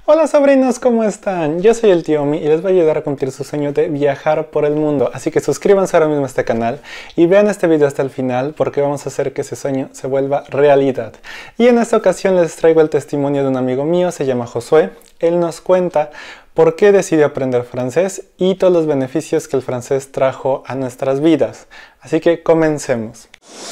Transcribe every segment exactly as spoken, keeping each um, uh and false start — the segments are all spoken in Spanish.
Hola sobrinos, ¿cómo están? Yo soy el tío Omi y les voy a ayudar a cumplir su sueño de viajar por el mundo. Así que suscríbanse ahora mismo a este canal y vean este video hasta el final porque vamos a hacer que ese sueño se vuelva realidad. Y en esta ocasión les traigo el testimonio de un amigo mío, se llama Josué. Él nos cuenta por qué decidió aprender francés y todos los beneficios que el francés trajo a nuestras vidas. Así que comencemos.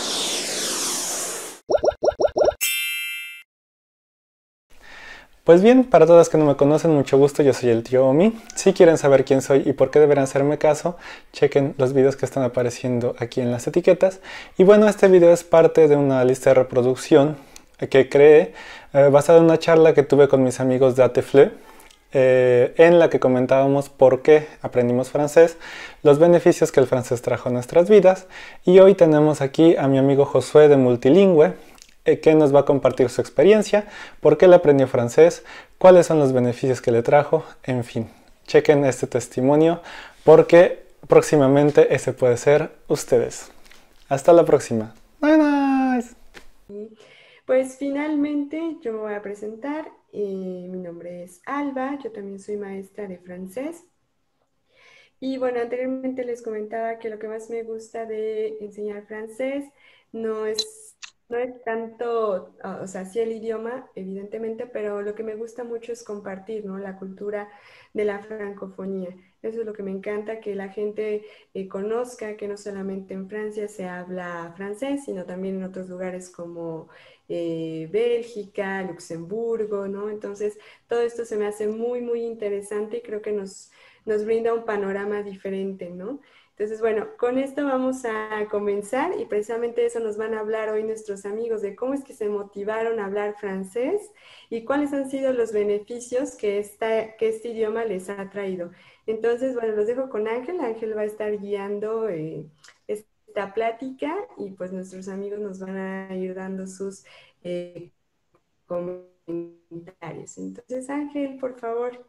Pues bien, para todas las que no me conocen, mucho gusto, yo soy el tío Omi. Si quieren saber quién soy y por qué deberán hacerme caso, chequen los videos que están apareciendo aquí en las etiquetas. Y bueno, este video es parte de una lista de reproducción que creé eh, basada en una charla que tuve con mis amigos de Atefleu, eh, en la que comentábamos por qué aprendimos francés, los beneficios que el francés trajo a nuestras vidas. Y hoy tenemos aquí a mi amigo Josué de Multilingüe, que nos va a compartir su experiencia, por qué él aprendió francés, cuáles son los beneficios que le trajo, en fin. Chequen este testimonio porque próximamente ese puede ser ustedes. Hasta la próxima. Bye bye. Pues finalmente yo me voy a presentar. Eh, mi nombre es Alba, yo también soy maestra de francés. Y bueno, anteriormente les comentaba que lo que más me gusta de enseñar francés no es, no es tanto, ah, o sea, sí el idioma, evidentemente, pero lo que me gusta mucho es compartir, ¿no? La cultura de la francofonía. Eso es lo que me encanta, que la gente eh, conozca que no solamente en Francia se habla francés, sino también en otros lugares como eh, Bélgica, Luxemburgo, ¿no? Entonces, todo esto se me hace muy, muy interesante y creo que nos nos brinda un panorama diferente, ¿no? Entonces, bueno, con esto vamos a comenzar y precisamente eso nos van a hablar hoy nuestros amigos de cómo es que se motivaron a hablar francés y cuáles han sido los beneficios que, esta, que este idioma les ha traído. Entonces, bueno, los dejo con Ángel. Ángel va a estar guiando eh, esta plática y pues nuestros amigos nos van a ir dando sus eh, comentarios. Entonces, Ángel, por favor.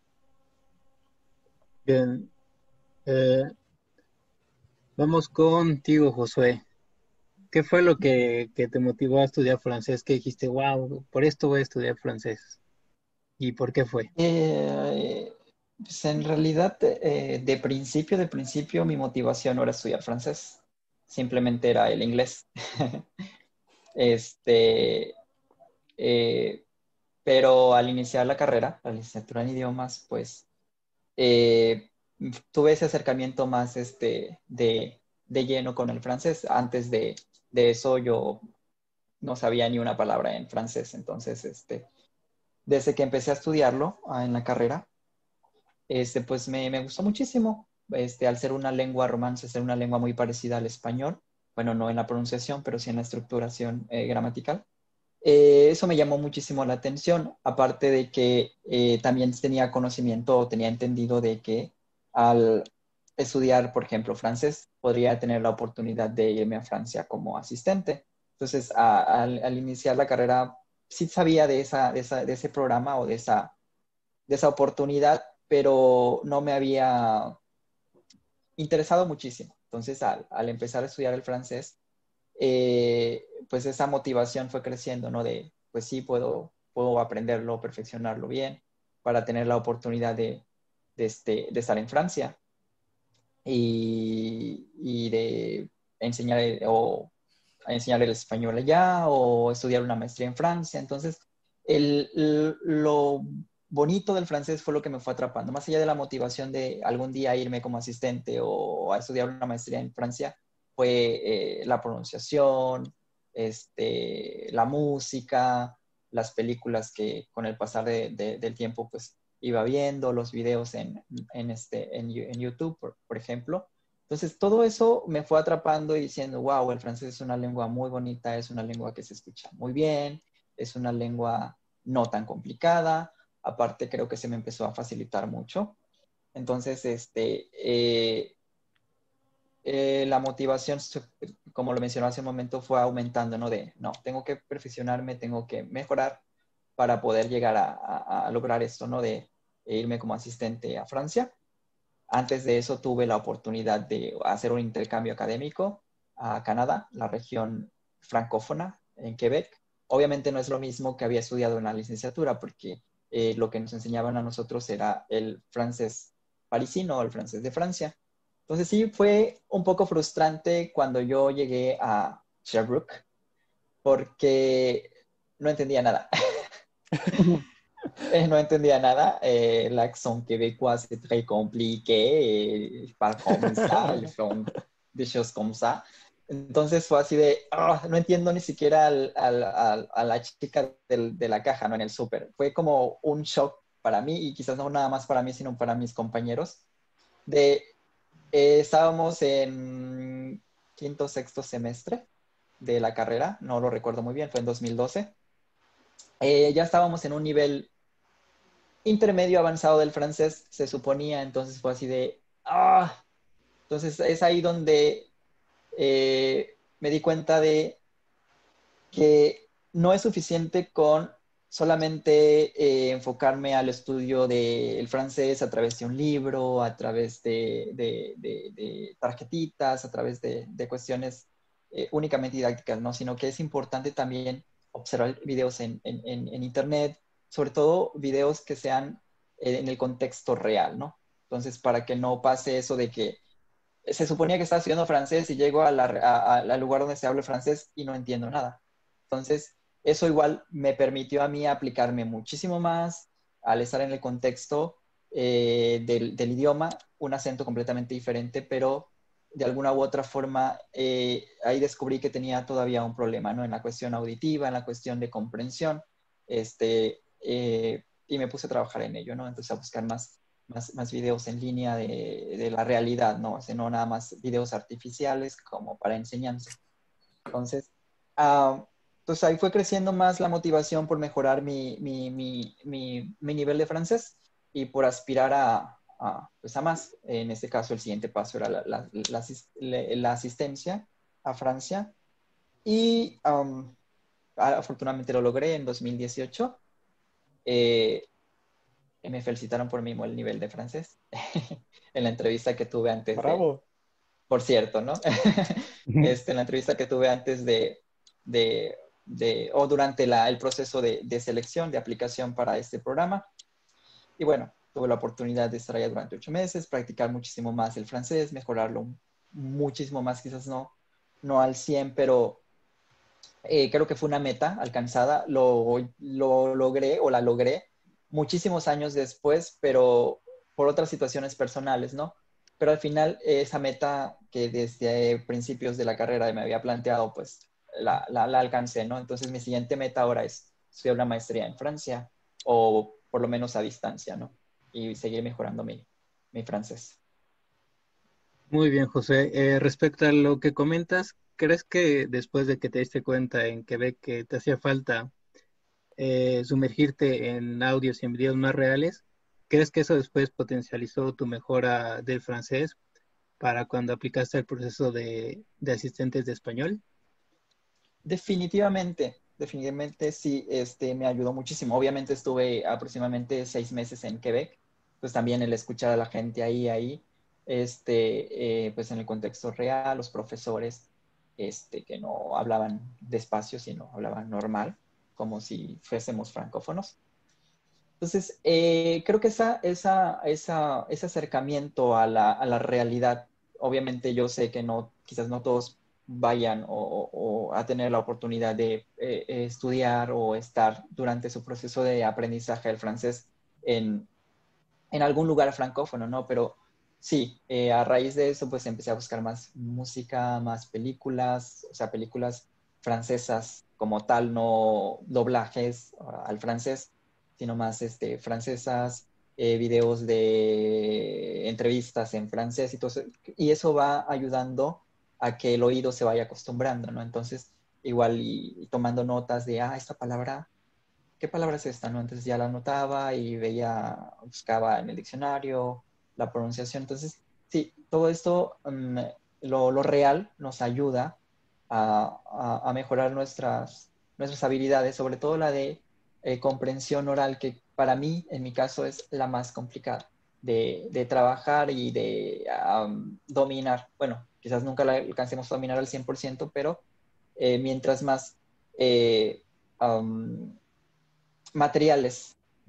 Bien, eh, vamos contigo, Josué. ¿Qué fue lo que, que te motivó a estudiar francés? ¿Qué dijiste, wow, por esto voy a estudiar francés? ¿Y por qué fue? Eh, pues en realidad, eh, de principio, de principio, mi motivación no era estudiar francés, simplemente era el inglés. Este, eh, pero al iniciar la carrera, la licenciatura en idiomas, pues eh, tuve ese acercamiento más este, de, de lleno con el francés. Antes de, de eso yo no sabía ni una palabra en francés, entonces este, desde que empecé a estudiarlo ah, en la carrera, este, pues me, me gustó muchísimo. Este, al ser una lengua romance, ser una lengua muy parecida al español, bueno, no en la pronunciación, pero sí en la estructuración eh, gramatical. Eh, eso me llamó muchísimo la atención, aparte de que eh, también tenía conocimiento o tenía entendido de que al estudiar, por ejemplo, francés, podría tener la oportunidad de irme a Francia como asistente. Entonces, a, al, al, iniciar la carrera, sí sabía de, esa, de, esa, de ese programa o de esa, de esa oportunidad, pero no me había interesado muchísimo. Entonces, al, al empezar a estudiar el francés, eh, pues esa motivación fue creciendo, ¿no? De, pues sí, puedo, puedo aprenderlo, perfeccionarlo bien para tener la oportunidad de, de, este, de estar en Francia y, y de enseñar el, o enseñar el español allá o estudiar una maestría en Francia. Entonces, el, el, lo bonito del francés fue lo que me fue atrapando. Más allá de la motivación de algún día irme como asistente o a estudiar una maestría en Francia, fue eh, la pronunciación, este, la música, las películas que con el pasar de, de, del tiempo pues iba viendo, los videos en, en, este, en, en YouTube, por, por ejemplo. Entonces, todo eso me fue atrapando y diciendo, wow, el francés es una lengua muy bonita, es una lengua que se escucha muy bien, es una lengua no tan complicada. Aparte, creo que se me empezó a facilitar mucho. Entonces, este, eh, eh, la motivación, como lo mencioné hace un momento, fue aumentando, ¿no? De, no, tengo que perfeccionarme, tengo que mejorar para poder llegar a, a, a lograr esto, ¿no? De irme como asistente a Francia. Antes de eso tuve la oportunidad de hacer un intercambio académico a Canadá, la región francófona en Quebec. Obviamente no es lo mismo que había estudiado en la licenciatura porque eh, lo que nos enseñaban a nosotros era el francés parisino o el francés de Francia. Entonces sí, fue un poco frustrante cuando yo llegué a Sherbrooke porque no entendía nada. Eh, no entendía nada. Eh, l'accent québécois, c'est très compliqué. Eh, parle comme ça, ils font des choses comme ça. Entonces fue así de, ah, no entiendo ni siquiera al, al, al, a la chica del, de la caja, ¿no? En el súper. Fue como un shock para mí y quizás no nada más para mí, sino para mis compañeros. De, eh, estábamos en quinto, sexto semestre de la carrera, no lo recuerdo muy bien, fue en dos mil doce. Eh, ya estábamos en un nivel intermedio avanzado del francés, se suponía, entonces fue así de, ah, entonces es ahí donde eh, me di cuenta de que no es suficiente con solamente eh, enfocarme al estudio del francés a través de un libro, a través de, de, de, de tarjetitas, a través de, de cuestiones eh, únicamente didácticas, ¿no? Sino que es importante también observar videos en, en, en internet, sobre todo videos que sean eh, en el contexto real, ¿no? Entonces, para que no pase eso de que se suponía que estaba estudiando francés y llego a la, a, a, al lugar donde se habla francés y no entiendo nada. Entonces, eso igual me permitió a mí aplicarme muchísimo más al estar en el contexto eh, del, del idioma, un acento completamente diferente, pero de alguna u otra forma eh, ahí descubrí que tenía todavía un problema, ¿no? En la cuestión auditiva, en la cuestión de comprensión, este, eh, y me puse a trabajar en ello, ¿no? Entonces a buscar más más, más videos en línea de, de la realidad, ¿no? O sea, no nada más videos artificiales como para enseñanza. Entonces, uh, pues ahí fue creciendo más la motivación por mejorar mi, mi, mi, mi, mi nivel de francés y por aspirar a, a, pues a más. En este caso, el siguiente paso era la, la, la, la asistencia a Francia y um, afortunadamente lo logré en dos mil dieciocho. Eh, me felicitaron por mi buen nivel de francés en la entrevista que tuve antes de, Bravo. por cierto, ¿no? este, en la entrevista que tuve antes de, de, de o durante la, el proceso de, de selección, de aplicación para este programa. Y bueno, tuve la oportunidad de estar allá durante ocho meses, practicar muchísimo más el francés, mejorarlo muchísimo más, quizás no, no al cien, pero eh, creo que fue una meta alcanzada, lo, lo logré o la logré muchísimos años después, pero por otras situaciones personales, ¿no? Pero al final esa meta que desde principios de la carrera me había planteado, pues la, la, la alcancé, ¿no? Entonces mi siguiente meta ahora es estudiar una maestría en Francia o por lo menos a distancia, ¿no? Y seguir mejorando mi, mi francés. Muy bien, José. Eh, respecto a lo que comentas, ¿crees que después de que te diste cuenta en Quebec que te hacía falta eh, sumergirte en audios y en videos más reales, crees que eso después potencializó tu mejora del francés para cuando aplicaste el proceso de, de asistentes de español? Definitivamente, definitivamente sí, este, me ayudó muchísimo. Obviamente estuve aproximadamente seis meses en Quebec, pues también el escuchar a la gente ahí, ahí, este, eh, pues en el contexto real, los profesores, este, que no hablaban despacio, sino hablaban normal, como si fuésemos francófonos. Entonces, eh, creo que esa, esa, esa, ese acercamiento a la, a la realidad, obviamente yo sé que no, quizás no todos vayan o, o a tener la oportunidad de eh, estudiar o estar durante su proceso de aprendizaje del francés en, en algún lugar francófono, ¿no? Pero sí, eh, a raíz de eso, pues empecé a buscar más música, más películas, o sea, películas francesas como tal, no doblajes uh, al francés, sino más este, francesas, eh, videos de entrevistas en francés y todo eso. Y eso va ayudando a que el oído se vaya acostumbrando, ¿no? Entonces, igual y, y tomando notas de, ah, esta palabra, ¿qué palabra es esta? ¿No? Entonces ya la anotaba y veía, buscaba en el diccionario la pronunciación. Entonces, sí, todo esto, um, lo, lo, real nos ayuda a, a, a, mejorar nuestras, nuestras habilidades, sobre todo la de eh, comprensión oral, que para mí, en mi caso, es la más complicada de, de trabajar y de um, dominar. Bueno, quizás nunca la alcancemos a dominar al cien por ciento, pero eh, mientras más... Eh, um, materiales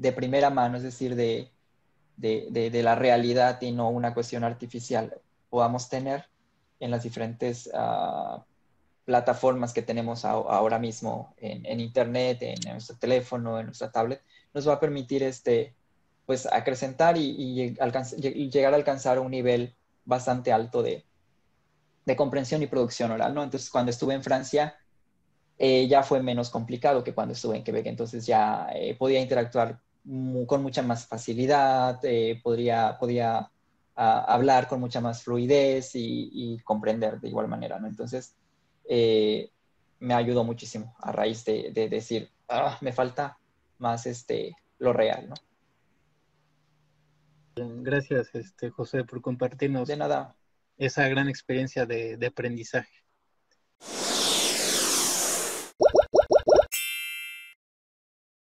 de primera mano, es decir, de, de, de, de la realidad y no una cuestión artificial, podamos tener en las diferentes uh, plataformas que tenemos a, ahora mismo en, en Internet, en, en nuestro teléfono, en nuestra tablet, nos va a permitir este, pues, acrecentar y, y, alcanz, y llegar a alcanzar un nivel bastante alto de, de comprensión y producción oral, ¿no? Entonces, cuando estuve en Francia, eh, ya fue menos complicado que cuando estuve en Quebec, entonces ya eh, podía interactuar mu con mucha más facilidad, eh, podría, podía uh, hablar con mucha más fluidez y, y, comprender de igual manera, ¿no? Entonces, eh, me ayudó muchísimo a raíz de, de decir, ah, me falta más este, lo real, ¿no? Gracias, este, José, por De compartirnos nada. esa gran experiencia de, de aprendizaje.